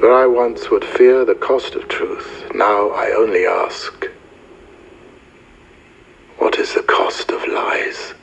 Where I once would fear the cost of truth, now I only ask, what is the cost of lies?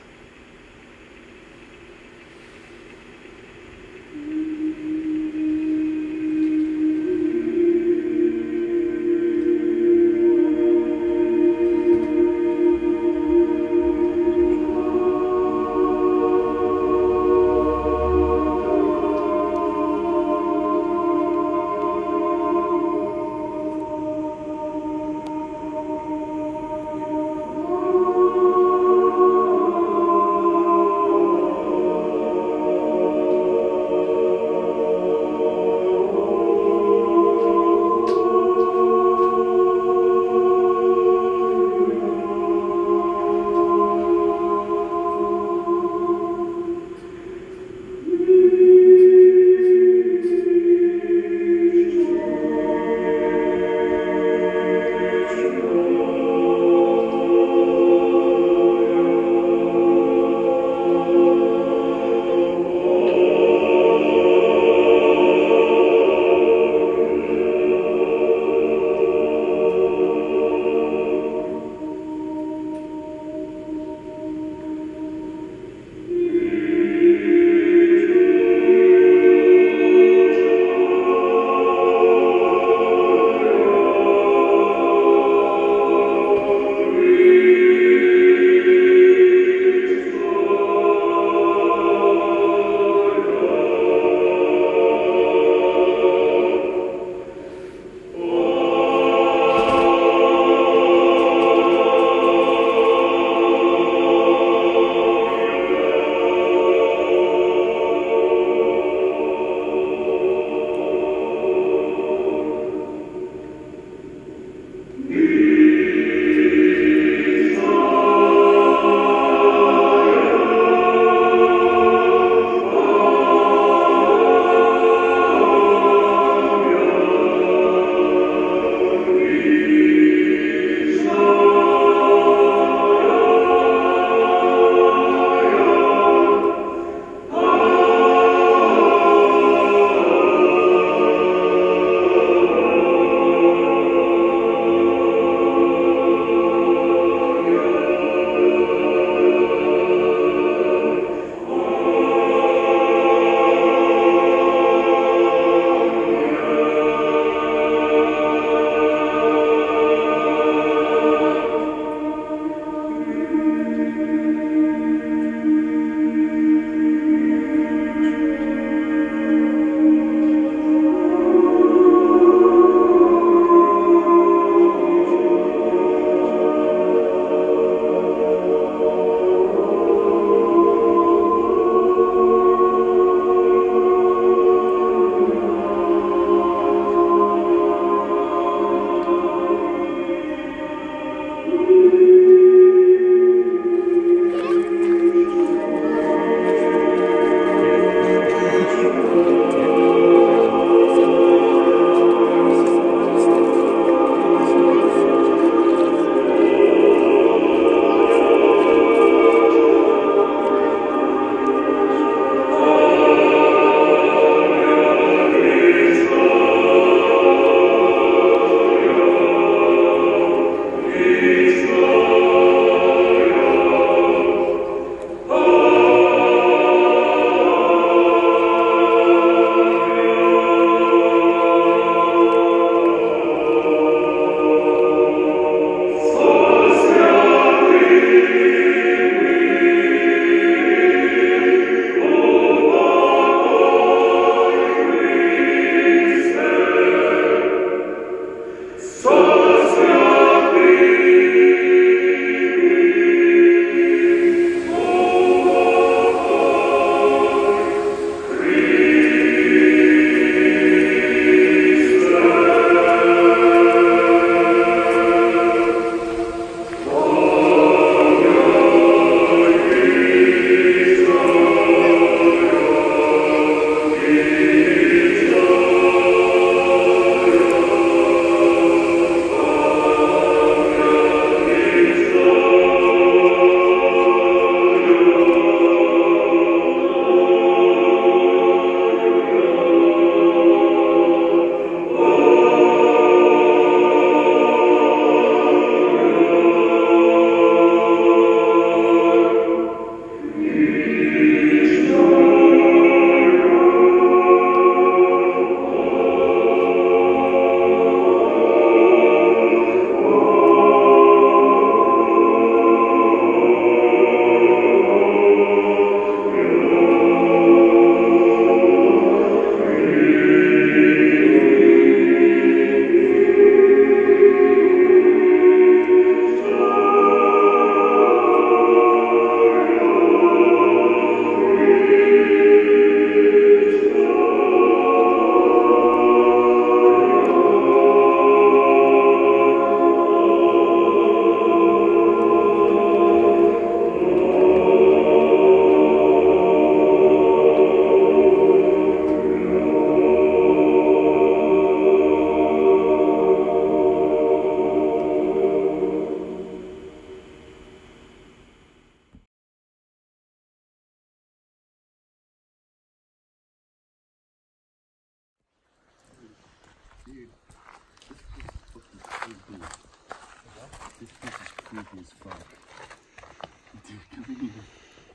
creepy as fuck. Dude, come in here.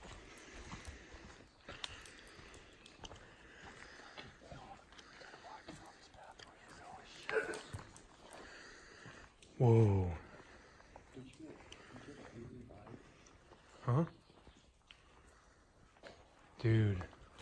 Whoa. Huh? Dude.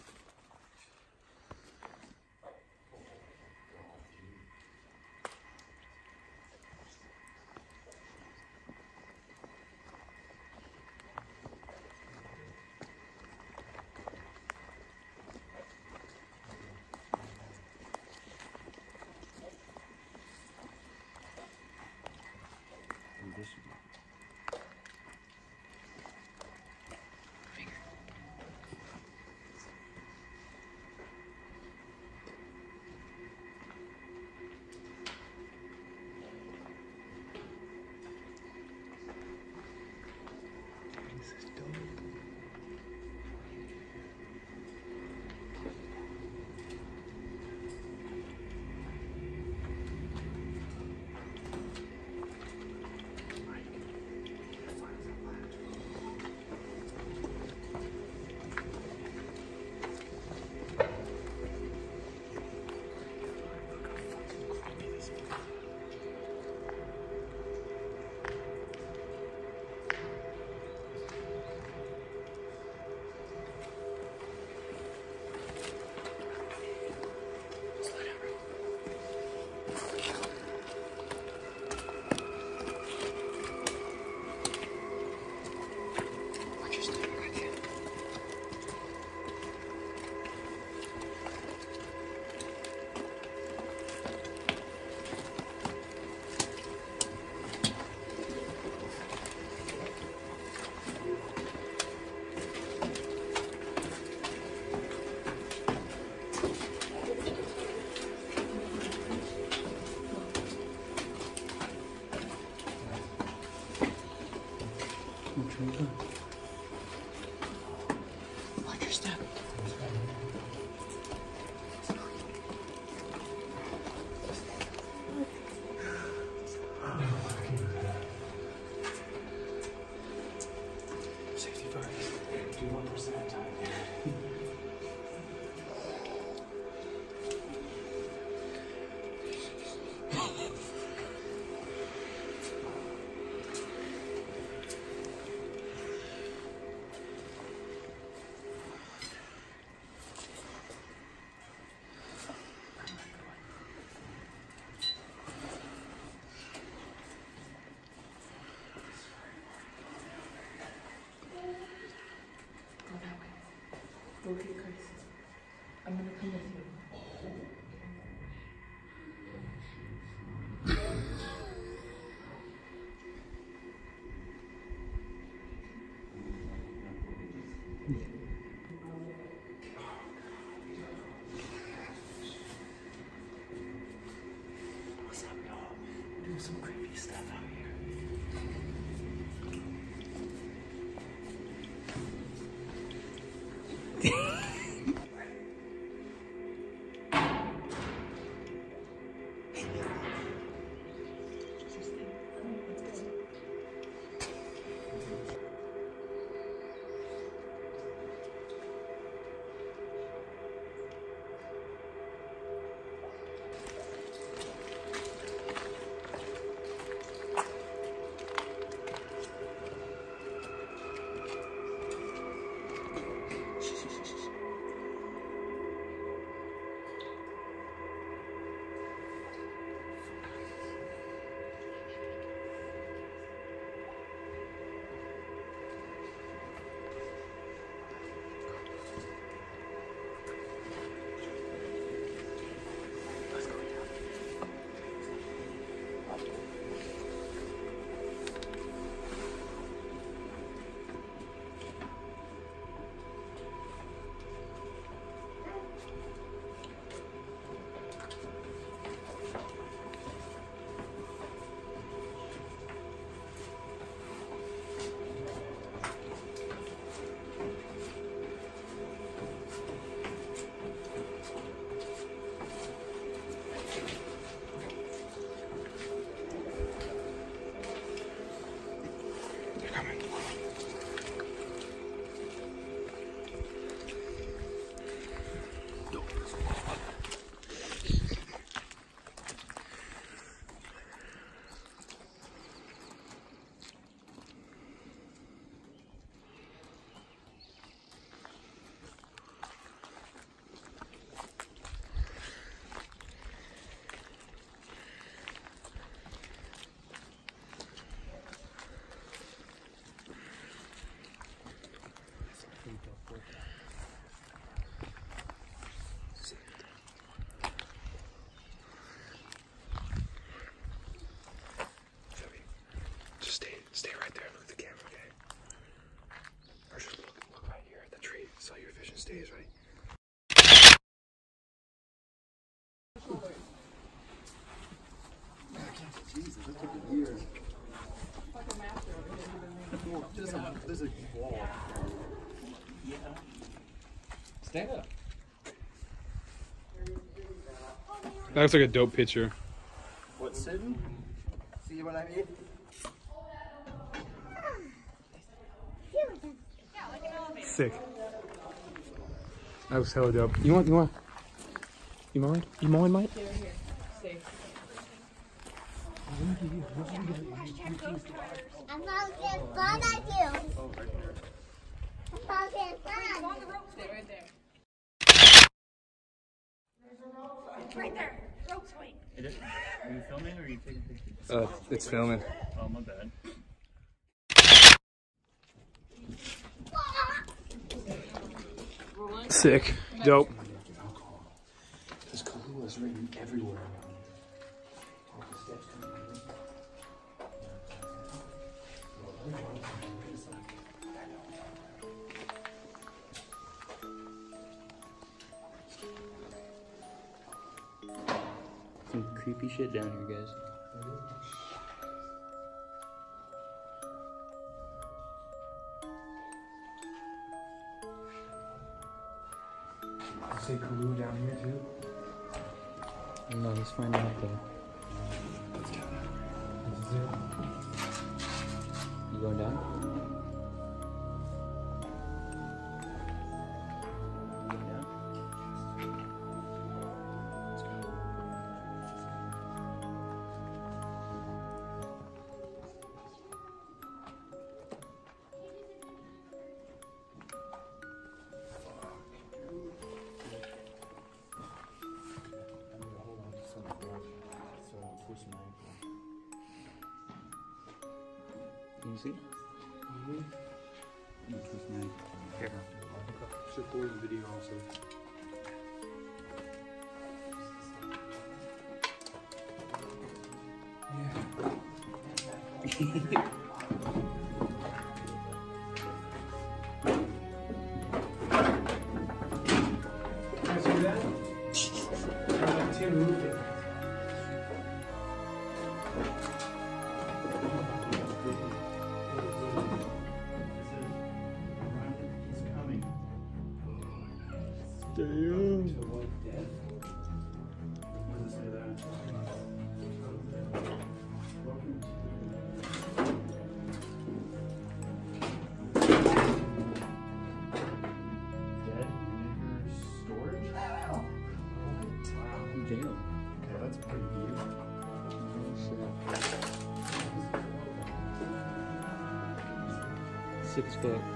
Watch your step. Safety first. Do 1% time. Okay, Chris. I'm gonna come with you. What's up, y'all? We're doing some creepy stuff out here. There's a wall. Yeah. Stand up. That looks like a dope picture. What's sitting? See what I mean? Sick. That was hella dope. You mind, Mike? Here, here. Stay. I'm gonna get fun at you. I'm gonna get fun. On the rope, stay right there. Right there. Rope swing. Are you filming or are you taking pictures? It's filming. Oh, my bad. Sick. Dope. There's Kahula's written everywhere around here. Oh, the steps coming in. Some creepy shit down here, guys. Say Kalu down here too? No, let's find out though. You going down? Can you see? Here. Should pull in the video also. See that? Tin roofing. Damn. Jail. Yeah, that's pretty deep. Oh, shit. 6 foot.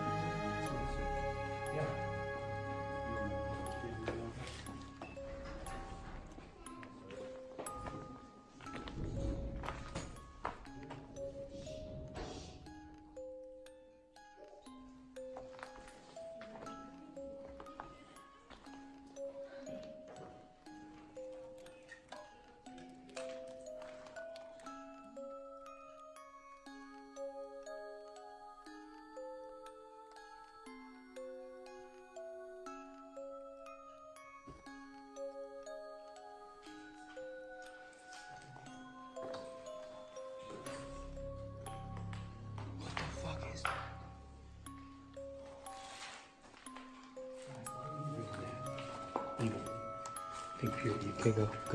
Pink purity. Okay, go. Go.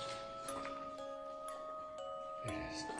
There it is.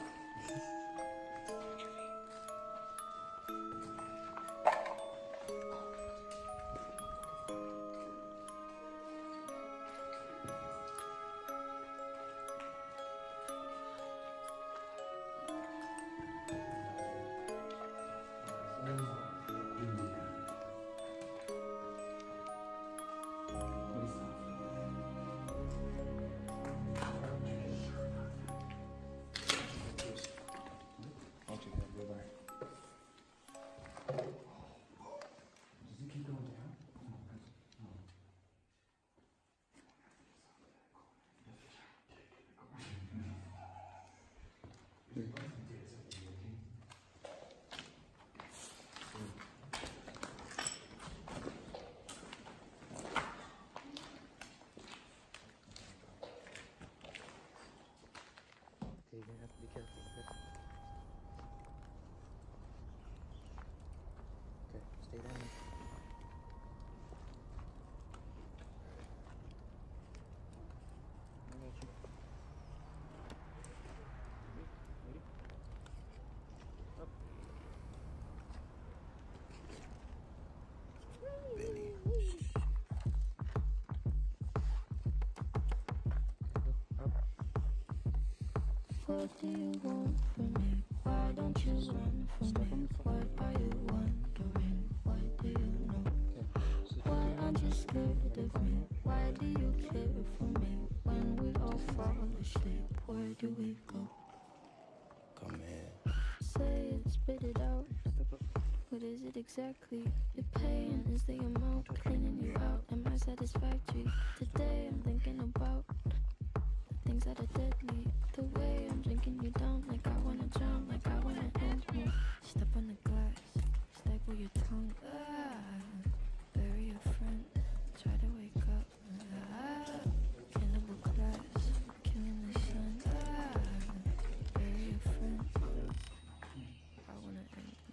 What do you want from me? Why don't you run from me? What are you wondering? What do you know? Why aren't you scared of me? Why do you care for me? When we all fall asleep, where do we go? Come here. Say it, spit it out. What is it exactly? Your pain is the amount cleaning you out. Am I satisfactory? Today I'm thinking about the things that are deadly. The way I'm drinking you down, like I wanna drown, like I wanna end me. Step on the glass, staple your tongue. Bury your friend, try to wake up. Cannibal class, killing the sun. Bury your friend, I wanna end me.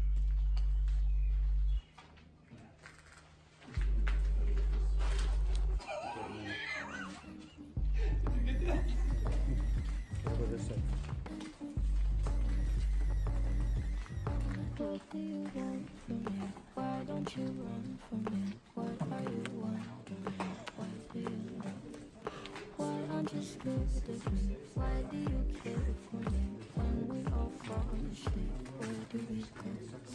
What do you want from me? Why don't you run from me? What are you wondering? What do you know? Why aren't you scared of me? Why do you care for me? When we all fall asleep, where do we go?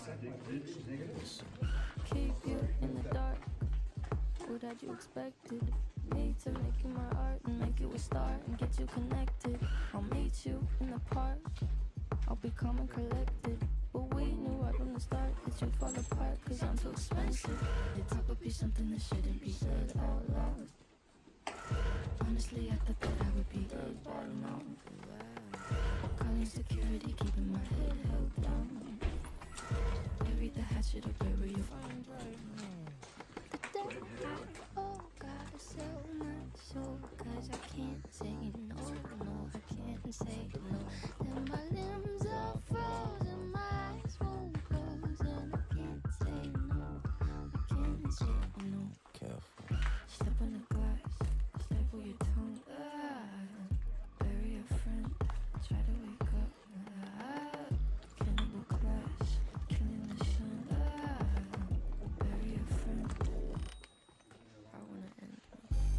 Keep you in the dark. What had you expected? Me to make you my art and make you a star and get you connected. I'll meet you in the park. I'll be calm and collected. But we knew right from the start that you'd fall apart, cause I'm too expensive. Your talk would be something that shouldn't be said out loud. Honestly, I thought that I would be dead by now. Calling security, keeping my head held down. Bury the hatchet or bury your friend right now. The day I gotta sell my soul, cause I can't say no, no, I can't say no. Then my limbs are frozen, my eyes won't close, and I can't say no, I can't say no. Careful. Step on the glass, staple your tongue. Bury a friend, try to wake up. Cannibal class, killing the sun. Bury a friend, I wanna end me.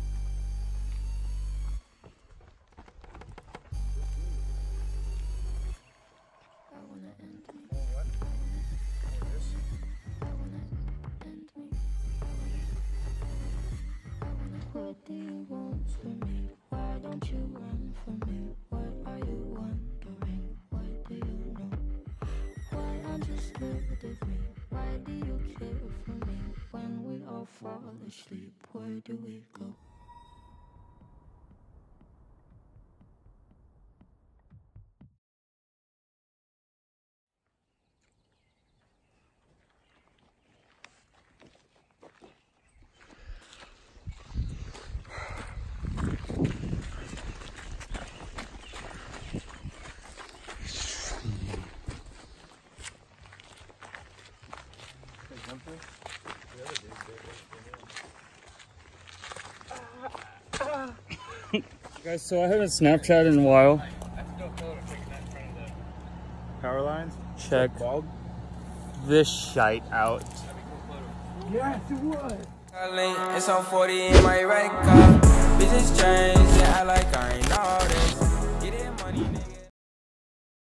I wanna end me. I wanna end me. What do you want from me? Why don't you run from me? What are you wondering? What do you know? Why aren't you scared of me? Why do you care for me? When we all fall asleep, where do we go? Guys, so I haven't Snapchatted in a while. Power lines? Check Bald? this shite out. Yes, it would. It's on 40 in my red car. Bitches change, yeah, I like I ain't all this.